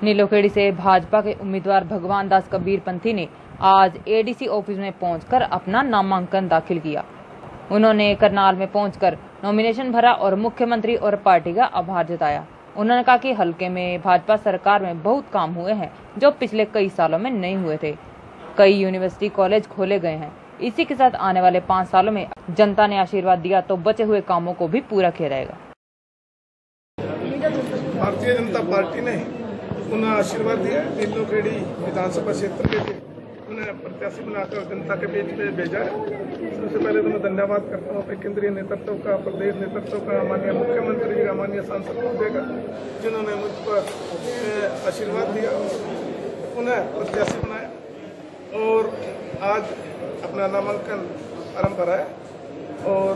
नीलोखेड़ी से भाजपा के उम्मीदवार भगवान दास कबीरपंथी ने आज एडीसी ऑफिस में पहुंचकर अपना नामांकन दाखिल किया। उन्होंने करनाल में पहुंचकर नॉमिनेशन भरा और मुख्यमंत्री और पार्टी का आभार जताया। उन्होंने कहा कि हलके में भाजपा सरकार में बहुत काम हुए हैं जो पिछले कई सालों में नहीं हुए थे। कई यूनिवर्सिटी कॉलेज खोले गए हैं। इसी के साथ आने वाले 5 सालों में जनता ने आशीर्वाद दिया तो बचे हुए कामों को भी पूरा किया जाएगा। भारतीय जनता पार्टी ने उन्हें आशीर्वाद दिया। नीलोखेड़ी विधानसभा क्षेत्र के लिए उन्हें प्रत्याशी बनाकर जनता के बीच में भेजा है। सबसे पहले तो मैं धन्यवाद करता हूँ अपने केंद्रीय नेतृत्व का, प्रदेश नेतृत्व का, माननीय मुख्यमंत्री जी का, माननीय सांसद महोदय का, जिन्होंने मुझ पर आशीर्वाद दिया, उन्हें प्रत्याशी बनाया और आज अपना नामांकन आरंभ कराया। और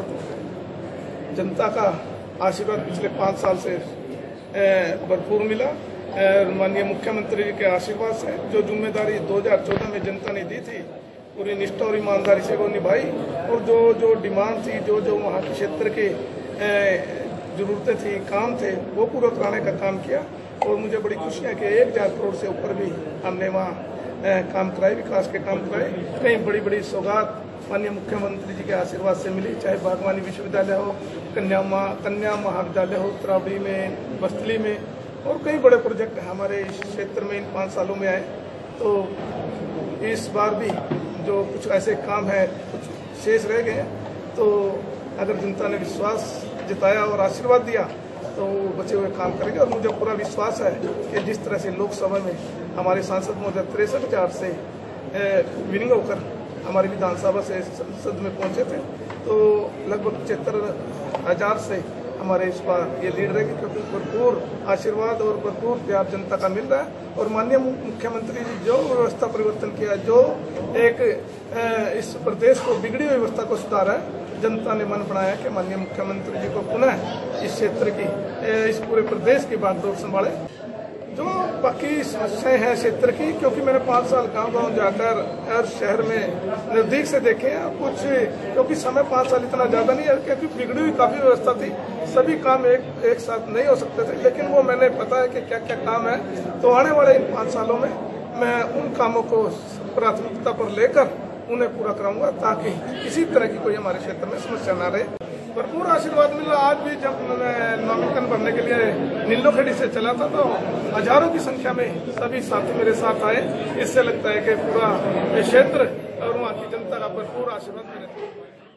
जनता का आशीर्वाद पिछले 5 साल से भरपूर मिला। माननीय मुख्यमंत्री जी के आशीर्वाद से जो जिम्मेदारी 2014 में जनता ने दी थी पूरी निष्ठा और ईमानदारी से वो निभाई और जो डिमांड थी, जो वहाँ के क्षेत्र के जरूरतें थी, काम थे, वो पूरा कराने का काम किया। और मुझे बड़ी खुशी है कि 1000 करोड़ से ऊपर भी हमने वहाँ काम कराए, विकास के काम कराए। कई बड़ी बड़ी सौगात माननीय मुख्यमंत्री जी के आशीर्वाद से मिली, चाहे बागवानी विश्वविद्यालय हो, कन्या महाविद्यालय हो त्रावड़ी में, बस्तली में, और कई बड़े प्रोजेक्ट हमारे इस क्षेत्र में इन 5 सालों में आए। तो इस बार भी जो कुछ ऐसे काम है कुछ शेष रह गए, तो अगर जनता ने विश्वास जताया और आशीर्वाद दिया तो बचे हुए काम करेंगे। और मुझे पूरा विश्वास है कि जिस तरह से लोकसभा में हमारे सांसद महोदय 63,000 से विनिंग होकर हमारी विधानसभा से संसद में पहुंचे थे, तो लगभग 75,000 से हमारे इस बार ये लीड रहेगी, क्योंकि भरपूर आशीर्वाद और भरपूर प्यार जनता का मिल रहा है। और माननीय मुख्यमंत्री जी जो व्यवस्था परिवर्तन किया, जो एक इस प्रदेश को बिगड़ी हुई व्यवस्था को सुधारा है, जनता ने मन बनाया कि माननीय मुख्यमंत्री जी को पुनः इस क्षेत्र की, इस पूरे प्रदेश की बागडोर संभाले। जो बाकी समस्याएं हैं क्षेत्र की, क्योंकि मैंने 5 साल गांव जाकर हर शहर में नजदीक से देखे हैं कुछ, क्योंकि समय 5 साल इतना ज्यादा नहीं है, क्योंकि बिगड़ी हुई काफी व्यवस्था थी, सभी काम एक साथ नहीं हो सकते थे, लेकिन वो मैंने पता है कि क्या क्या काम है। तो आने वाले इन 5 सालों में मैं उन कामों को प्राथमिकता पर लेकर उन्हें पूरा कराऊंगा, ताकि किसी तरह की कोई हमारे क्षेत्र में समस्या न रहे। भरपूर आशीर्वाद मिला। आज भी जब मैं नामांकन भरने के लिए नीलोखेड़ी से चला था तो हजारों की संख्या में सभी साथी मेरे साथ आए। इससे लगता है कि पूरा क्षेत्र और वहाँ की जनता का भरपूर आशीर्वाद मिले।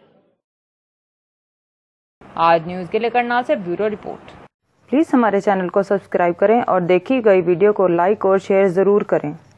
आज न्यूज के लिए करनाल से ब्यूरो रिपोर्ट। प्लीज हमारे चैनल को सब्सक्राइब करें और देखी गई वीडियो को लाइक और शेयर जरूर करें।